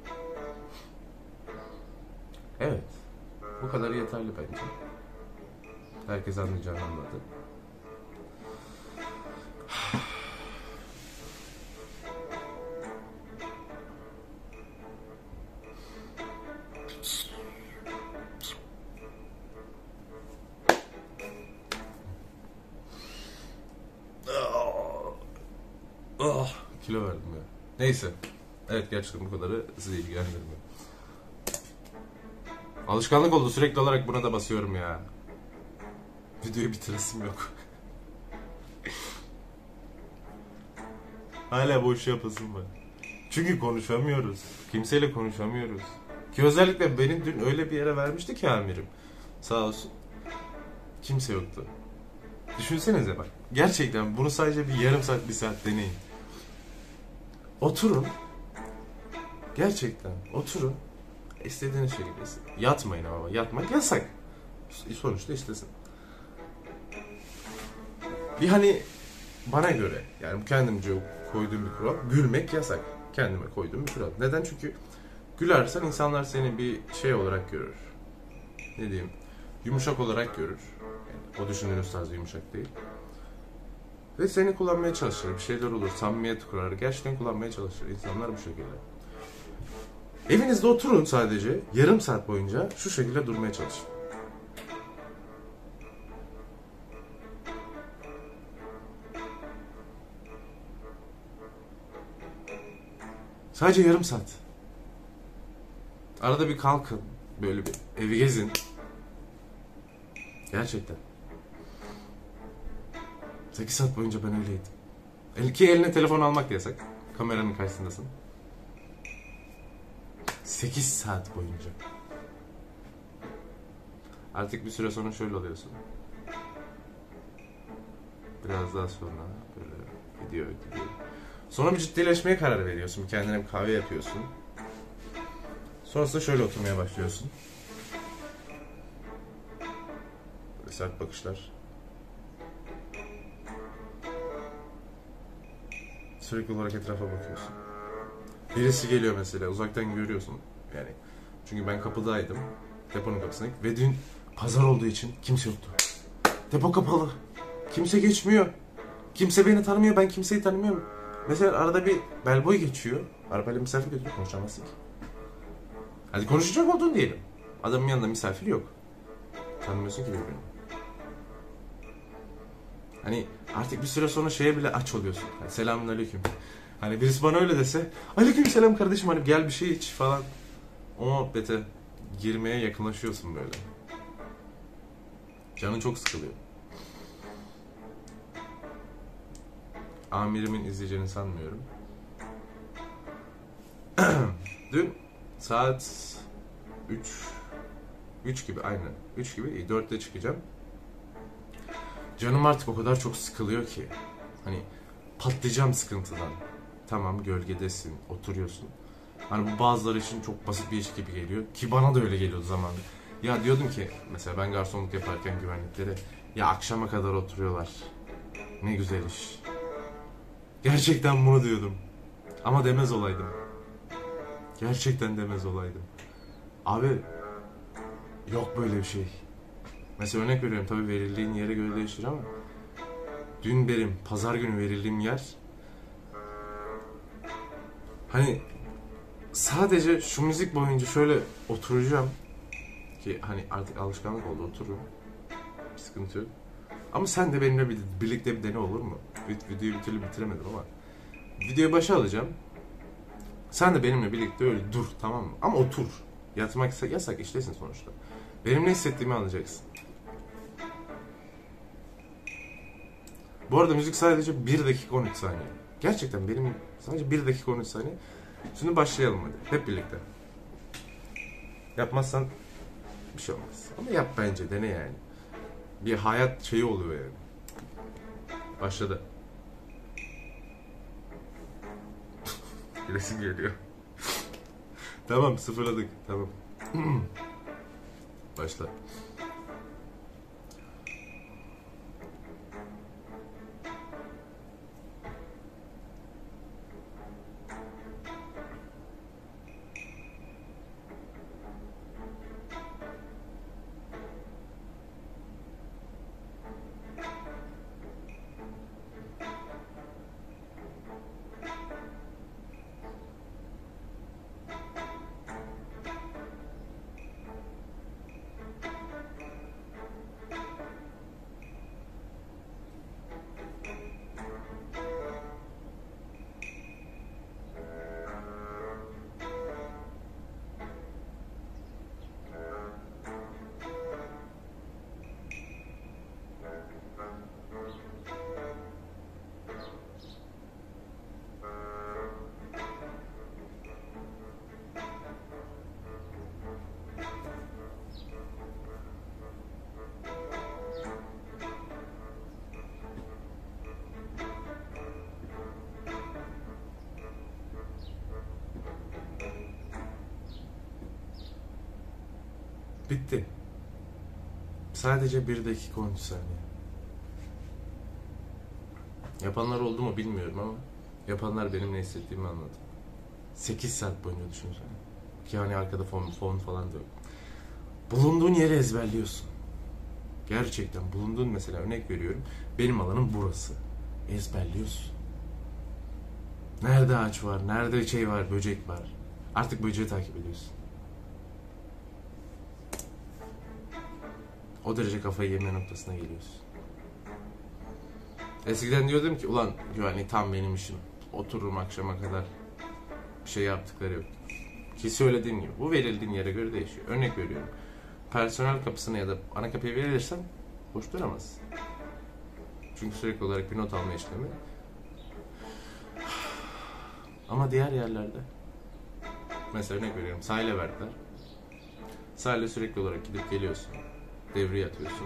Speaker 1: Evet. Bu kadar yeterli bence. Herkes anlayacağını anladı. kilo verdim ya. Neyse. Evet, gerçekten bu kadarı sizi ilgilendirmiyor. Alışkanlık oldu, sürekli olarak buna da basıyorum ya. Videoyu bitiresim yok. Hala boş yapasım var. Çünkü konuşamıyoruz. Kimseyle konuşamıyoruz. Ki özellikle beni dün öyle bir yere vermişti ki amirim. Sağ olsun. Kimse yoktu. Düşünsenize bak. Gerçekten bunu sadece bir yarım saat, bir saat deneyin. Oturun. Gerçekten oturun. İstediğiniz şekilde. Yatmayın ama. Yatmak yasak. Sonuçta istesin. Bir hani bana göre, yani kendimce koyduğum bir kural, gülmek yasak. Kendime koyduğum bir kural. Neden? Çünkü gülersen insanlar seni bir şey olarak görür. Ne diyeyim? Yumuşak olarak görür. Yani o düşündüğünüz tarzda yumuşak değil. Ve seni kullanmaya çalışır. Bir şeyler olur. Samimiyet kurar. Gerçekten kullanmaya çalışır. İnsanlar bu şekilde. Evinizde oturun sadece. Yarım saat boyunca şu şekilde durmaya çalışın. Sadece yarım saat. Arada bir kalkın. Böyle bir evi gezin. Gerçekten. 8 saat boyunca ben öyleydim. Ki eline telefon almak da yasak. Kameranın karşısındasın. 8 saat boyunca. Artık bir süre sonra şöyle oluyorsun. Biraz daha sonra böyle gidiyor. Sonra bir ciddileşmeye karar veriyorsun. Kendine bir kahve yapıyorsun. Sonrasında şöyle oturmaya başlıyorsun. Böyle sert bakışlar. Sürekli olarak etrafa bakıyorsun. Birisi geliyor mesela, uzaktan görüyorsun. Yani çünkü ben kapıdaydım. Deponun kapısındayım. Ve dün pazar olduğu için kimse yoktu. Depo kapalı. Kimse geçmiyor. Kimse beni tanımıyor, ben kimseyi tanımıyorum. Mesela arada bir bellboy geçiyor. Arabayla misafir götürüyor, konuşamazsın ki. Hadi konuşacak olduğunu diyelim. Adamın yanında misafir yok. Tanımıyorsun ki birbirini. Hani artık bir süre sonra şeye bile aç oluyorsun. Yani selamünaleyküm. Hani birisi bana öyle dese, aleykümselam kardeşim, hani gel bir şey iç falan. O muhabbete girmeye yakınlaşıyorsun böyle. Canın çok sıkılıyor. Amirimin izleyeceğini sanmıyorum. Dün saat 3 gibi, aynen 3 gibi değil, 4'te çıkacağım. Canım artık o kadar çok sıkılıyor ki. Hani patlayacağım sıkıntıdan. Tamam, gölgedesin, oturuyorsun. Hani bu bazıları için çok basit bir iş gibi geliyor. Ki bana da öyle geliyordu zamanında. Ya diyordum ki, mesela ben garsonluk yaparken güvenliklere, ya akşama kadar oturuyorlar. Ne güzel iş. Gerçekten bunu diyordum. Ama demez olaydım. Gerçekten demez olaydım. Abi, yok böyle bir şey. Mesela örnek veriyorum, tabii verildiğin yere göre değişir ama dün benim pazar günü verildiğim yer, hani sadece şu müzik boyunca şöyle oturacağım ki hani artık alışkanlık oldu, otururum. Bir sıkıntı yok. Ama sen de benimle birlikte bir dene, olur mu? Videoyu bir türlü bitiremedim ama videoyu başa alacağım. Sen de benimle birlikte öyle dur, tamam mı? Ama otur. Yatmak yasak, iştesin sonuçta. Benim ne hissettiğimi anlayacaksın. Bu arada müzik sadece 1 dakika 13 saniye. Gerçekten benim sadece 1 dakika 13 saniye. Şimdi başlayalım hadi. Hep birlikte. Yapmazsan bir şey olmaz. Ama yap bence, dene yani. Bir hayat şeyi oluyor yani. Başladı. Resim geliyor. Tamam, sıfırladık. Tamam. Başla. Bitti. Sadece 1 dakika 13 saniye. Yapanlar oldu mu bilmiyorum ama yapanlar benim ne hissettiğimi anladı. 8 saat boyunca düşünsene. Ki hani arkada fon falan da yok. Bulunduğun yeri ezberliyorsun. Gerçekten bulunduğun, mesela örnek veriyorum. Benim alanım burası. Ezberliyorsun. Nerede ağaç var, nerede şey var, böcek var. Artık böceği takip ediyorsun. O derece kafayı yeme noktasına geliyorsun. Eskiden diyordum ki ulan güvenlik tam benim işim. Otururum akşama kadar. Bir şey yaptıkları yok. Ki söylediğim gibi bu verildiğin yere göre değişiyor. Örnek veriyorum. Personel kapısına ya da ana kapıya verilirsen boş duramazsın. Çünkü sürekli olarak bir not alma işlemi. Ama diğer yerlerde, mesela örnek veriyorum, sahile verdiler. Sahile sürekli olarak gidip geliyorsun. Devriye atıyorsun.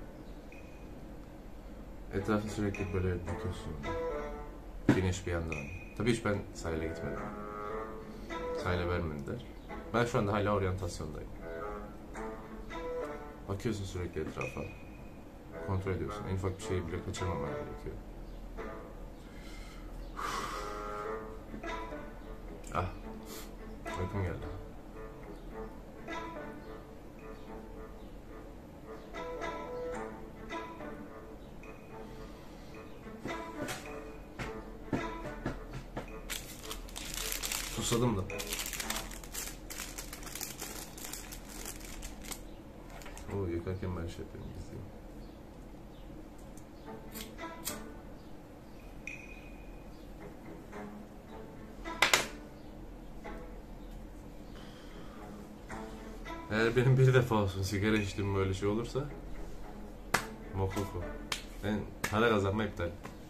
Speaker 1: Etrafı sürekli böyle bakıyorsun. Güneş bir yandan. Tabii hiç ben sahile gitmedim. Sahile vermediler. Ben şu anda hala oryantasyondayım. Bakıyorsun sürekli etrafa. Kontrol ediyorsun. En ufak bir şeyi bile kaçırmaman gerekiyor. Ah. Uykum geldi. Susadım da. O yıkarken ben şey yapıyorum, izleyeyim. Eğer benim bir defa olsun sigara içtiğim böyle şey olursa mokufu. Ben para kazanma iptal.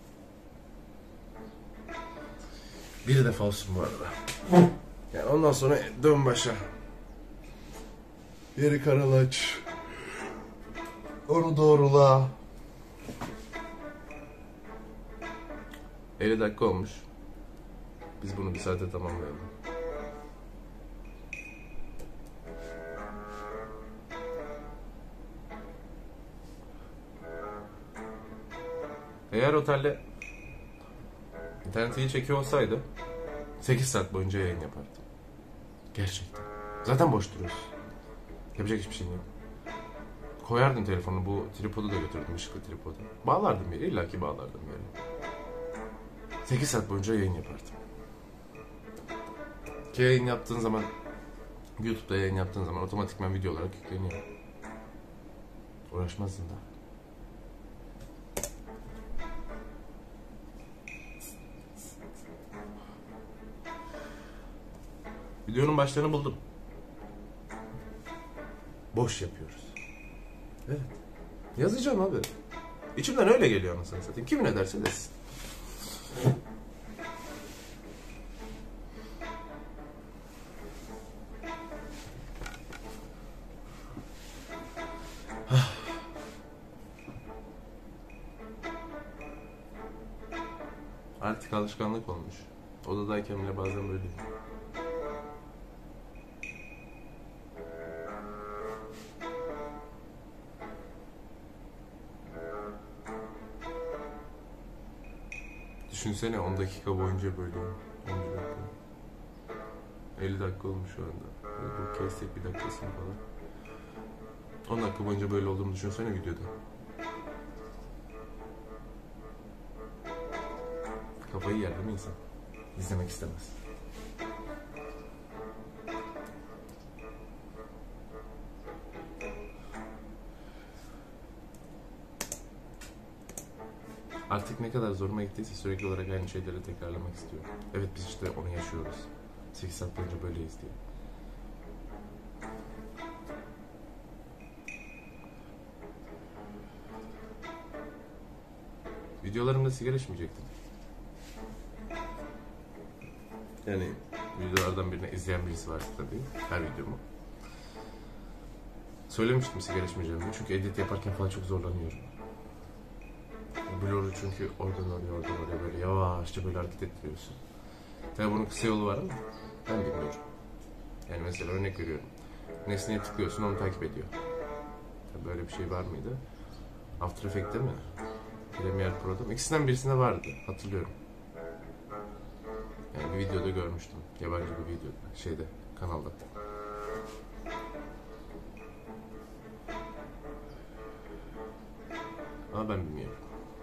Speaker 1: Bir defa olsun bu arada. Yani ondan sonra dön başa. Yeri karalaç. Onu doğrula. 50 dakika olmuş. Biz bunu 1 saate tamamlayalım. Eğer otelde internet iyi çekiyor olsaydı 8 saat boyunca yayın yapardım. Gerçekten. Zaten boş duruyorsun. Yapacak hiçbir şey yok. Koyardım telefonu, bu tripodu da götürdüm, ışıklı tripodu. Bağlardım bir yere, illaki bağlardım böyle. 8 saat boyunca yayın yapardım. Ki yayın yaptığın zaman, YouTube'da yayın yaptığın zaman otomatikman video olarak yükleniyor. Uğraşmazsın da. Videonun başlarını buldum. Boş yapıyoruz. Evet. Yazacağım abi. İçimden öyle geliyor anasını satayım. Kim ne derse desin. Artık alışkanlık olmuş. Odadayken bile bazen böyle. Düşünsene 10 dakika boyunca böyle. 11 dakika. 50 dakika olmuş şu anda. Bu kestik 1 dakikasını falan. 10 dakika boyunca böyle olduğumu düşünsene videoda. Kafayı yer değil mi insan? İzlemek istemez. Artık ne kadar zoruma gittiyse sürekli olarak aynı şeyleri tekrarlamak istiyorum. Evet, biz işte onu yaşıyoruz. 8 saat boyunca böyleyiz diye. Videolarımda sigara içmeyecektim. Yani videolardan birine izleyen birisi varsa tabii, her videomu. Söylemiştim sigara içmeyeceğimi, çünkü edit yaparken falan çok zorlanıyorum. Blur'u çünkü oradan oraya böyle yavaşça böyle hareket ettiriyorsun. Tabii bunun kısa yolu var ama ben bilmiyorum. Yani mesela örnek veriyorum. nesneye tıklıyorsun, onu takip ediyor. Böyle bir şey var mıydı? After Effects'te mi? Premiere Pro'da mı? İkisinden birisinde vardı. Hatırlıyorum. Yani bir videoda görmüştüm. Yabancı bir videoda. Kanalda. Ama ben bilmiyorum.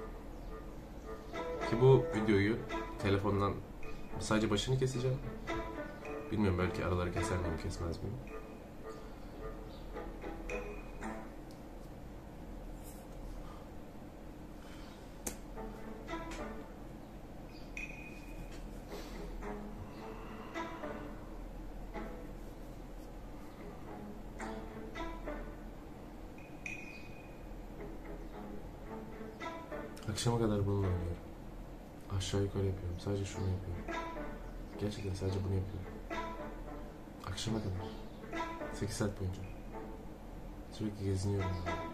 Speaker 1: Ki bu videoyu telefondan sadece başını keseceğim. Bilmiyorum, belki araları keser miyim, kesmez miyim? Akşama kadar bununla oynuyorum. Aşağı yukarı yapıyorum. Sadece şunu yapıyorum. Gerçekten sadece bunu yapıyorum. Akşama kadar. 8 saat boyunca. Sürekli geziniyorum.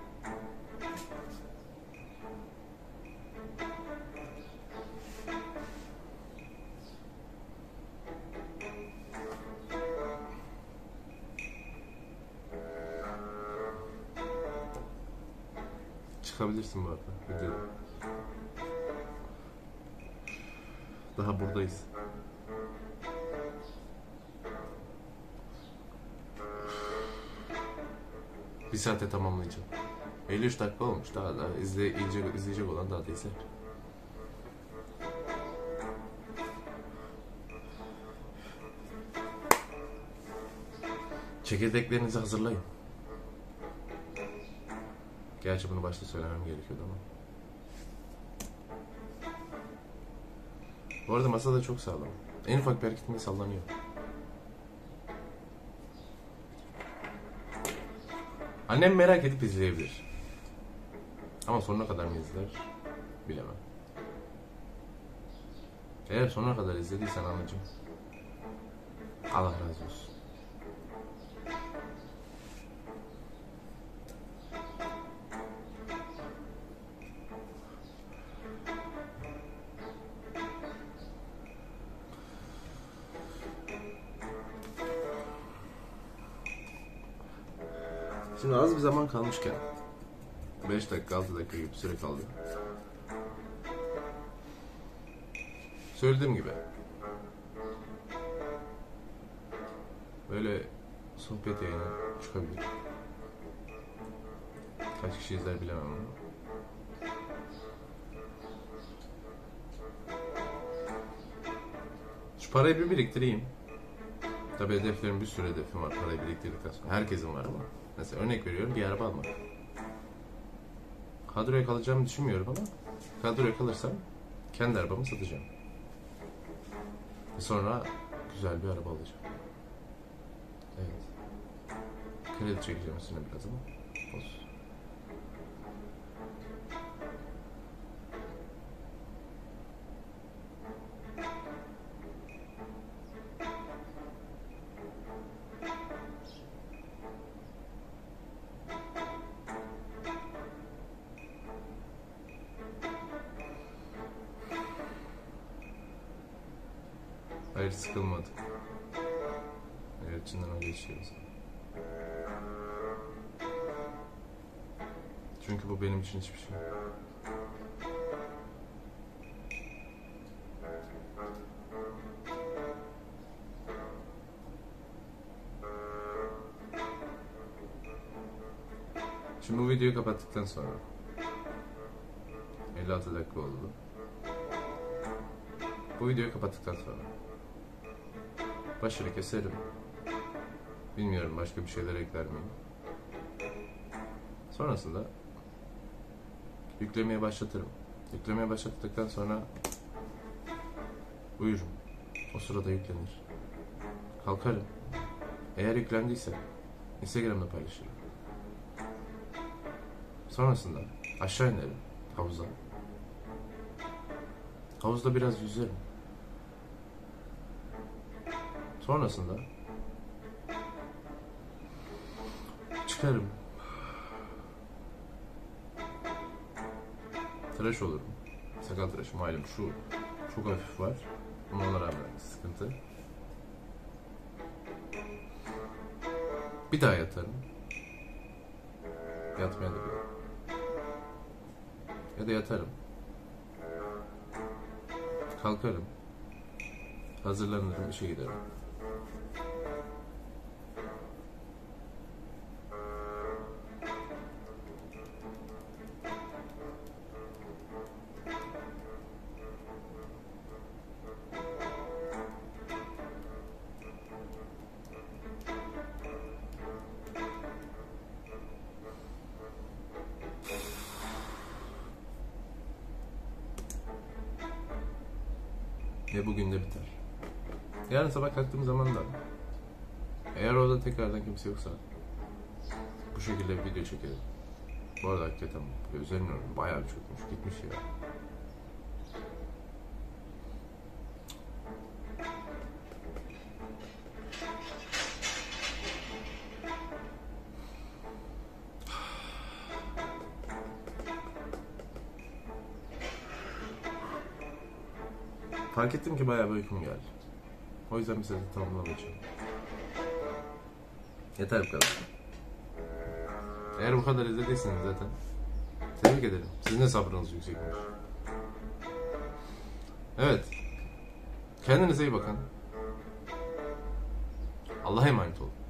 Speaker 1: Çıkabilirsin bu arada. Videoda. Daha buradayız. Bir saate tamamlayacağım. 53 dakika olmuş. Daha da izleyecek olan daha da izler. Çekirdeklerinizi hazırlayın. Gerçi bunu başta söylemem gerekiyordu ama. Bu arada masa da çok sağlam. En ufak bir hareketinde sallanıyor. Annem merak edip izleyebilir. Ama sonuna kadar mı izler? Bilemem. Eğer sonuna kadar izlediysen anacığım, Allah razı olsun. Şimdi az bir zaman kalmışken 5 dakika 6 dakika gibi süre kaldı. Söylediğim gibi böyle sohbet yayını çıkabilir. Kaç kişi izler bilemem ama. Şu parayı bir biriktireyim. Tabii hedeflerim, bir sürü hedefim var parayı biriktirdikten sonra. Herkesin var ama. Mesela örnek veriyorum, bir araba almak. Kadroya kalacağımı düşünmüyorum ama kadroya kalırsam kendi arabamı satacağım. Ve sonra güzel bir araba alacağım. Evet. Kredi çekeceğim üstüne biraz ama olsun. Hayır, sıkılmadım. Evet, içinden o geçiyor. Çünkü bu benim için hiçbir şey. Şimdi bu videoyu kapattıktan sonra 56 dakika oldu. Bu videoyu kapattıktan sonra başını keserim. Bilmiyorum, başka bir şeyler ekler miyim? Sonrasında yüklemeye başlatırım. Yüklemeye başlattıktan sonra uyurum. O sırada yüklenir. Kalkarım. Eğer yüklendiyse Instagram'da paylaşırım. Sonrasında aşağı inerim havuza. Havuzda biraz yüzerim. Sonrasında çıkarım. Tıraş olurum. Sakal tıraşı malum, şu çok hafif var. Ama ona rağmen sıkıntı. Bir daha yatarım. Yatmaya da bilirim. Ya da yatarım. Kalkarım. Hazırlanırım, işe giderim. Ve bugün de biter. Yarın sabah kalktığım zaman da eğer orada tekrardan kimse yoksa bu şekilde bir video çekelim. Bu arada hakikaten üzülmüyorum. Bayağı bir çökmüş. Gitmiş ya. Fark ettim ki bayağı bir uykum geldi. O yüzden bir sözü tamamlamayacağım. Yeter bu kadar. Eğer bu kadar izlediyseniz zaten tebrik ederim. Sizin de sabrınız yüksekmiş. Evet. Kendinize iyi bakın. Allah'a emanet olun.